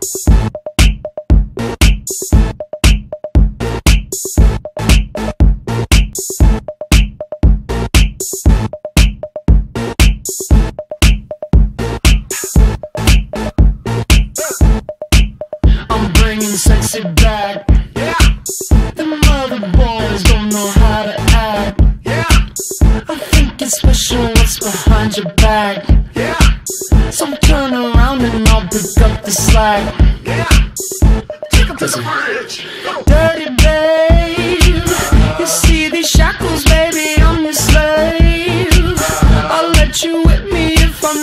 I'm bringing sexy back. Yeah. The mother boys don't know how to act. Yeah. I think it's special what's behind your back. Yeah. So turn around and I'll pick up the slack. Yeah. Take 'em to the bridge. Dirty babe, you see these shackles, baby, I'm your slave. I'll let you whip me if I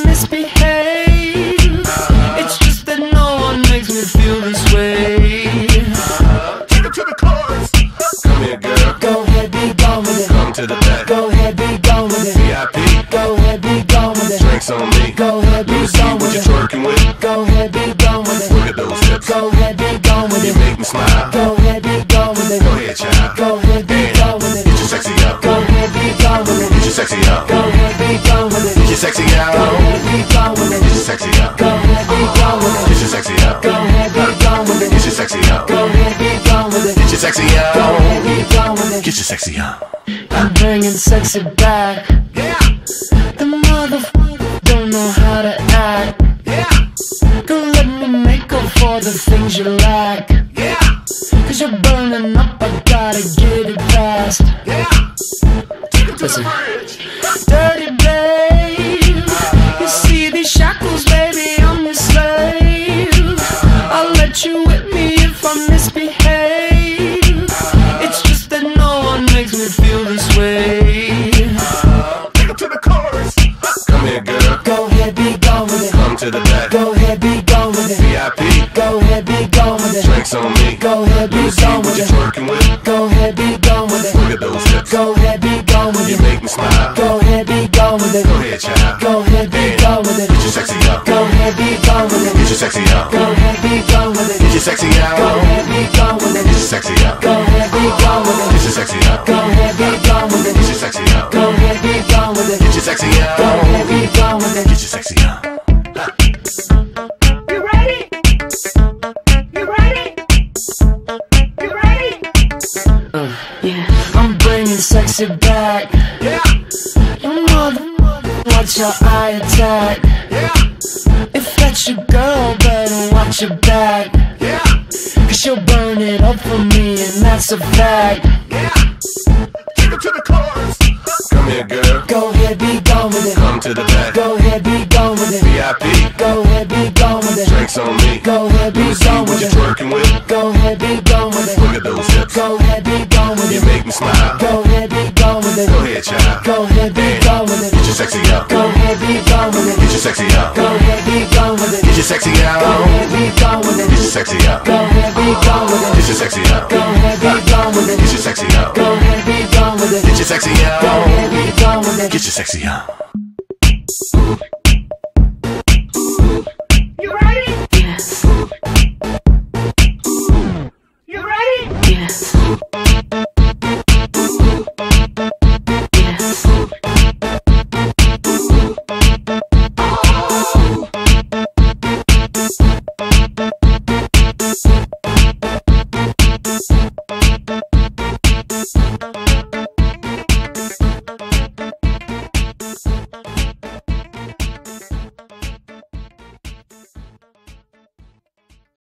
misbehave. It's just that no one makes me feel this way. Take 'em to the chorus. Come here, girl. Go ahead, be gone with it. Come to the back. Go ahead, be gone with it. VIP. Go ahead, be gone with it. Drinks on me. Go ahead, be See gone what with you're it. twerking with. Go ahead, be gone with Look it. at those hips. Go ahead, be gone with You it. make me smile. Go ahead, be gone with it. Go ahead, child. Go ahead, be gone with it. Get your sexy out. Go ahead, be gone with it. Get your sexy out. Go ahead, be gone with it. Get your sexy out. Go ahead, be gone with it. Get your sexy out. Go ahead, be gone with it. Get your sexy out. Go ahead, be gone with it. Get your sexy out. Go ahead, be gone with it. Get your sexy out. Go ahead, be gone with it. Get your sexy out. I'm bringing sexy back. Yeah. The motherfucker don't know how to act. Yeah. Go let me make up for the things you lack. Yeah. Cause you're burning up, I gotta get it fast. Yeah. Take 'em to Listen. the bridge. Dirty babe, you see these shackles, baby, I'm your slave. I'll let you whip me if I misbehave. It's just that no one makes me feel this way. Take 'em to the chorus. Come here, girl. Go ahead, be gone with it. Come to the back. Go ahead, be gone with it. VIP. Go ahead, be gone with it. Drinks on me. Go ahead, be See gone what with you're it. twerking with. Go ahead, be gone with it. Look at those hips. Go ahead, be gone with You it. make me smile. Go ahead, be gone with it. Go ahead, child. Go ahead, be gone with it. Get your sexy out. Go ahead, be gone with it. Get your sexy out. Go ahead, be gone with it. Get your sexy out. Go ahead, be gone with Get it. your sexy out. Go ahead, be gone with Get it. your sexy out. Go ahead, be gone with Get it. your sexy out. Go ahead, be gone with it. Get your sexy out. Go ahead, be gone with it. Get your sexy out. You ready? You ready? You ready? Yeah, I'm bringing sexy back. Yeah. Your mother, watch your eye attack. Yeah. If that's your girl, better watch your back. Yeah. Cause she'll burn it up for me, and that's a fact. Yeah. Take 'em to the chorus. Come here, girl. Go ahead, be gone with it. Come to the back. Go ahead, be gone with it. VIP. Go ahead, be gone with it. Drinks on me. Go ahead, be See gone what with you're it. twerking with. Go ahead, be gone with it. Look at those hips. Go ahead, be gone with You it. make me smile. Go ahead, be gone with it. Go ahead, child. Go ahead, be gone with Get it. your sexy out. Go ahead, be gone with it. Get your sexy out. Go ahead, be gone with it. Get your sexy Go out. ahead, be gone with Get it. your sexy out. Go ahead, be gone with Get it. your sexy out. Go ahead, be gone with Get it. your sexy out. Go ahead, be gone with it. Get your sexy Go out. ahead, be gone with it. Get your sexy out. You ready? Yes, You ready? yes, yes.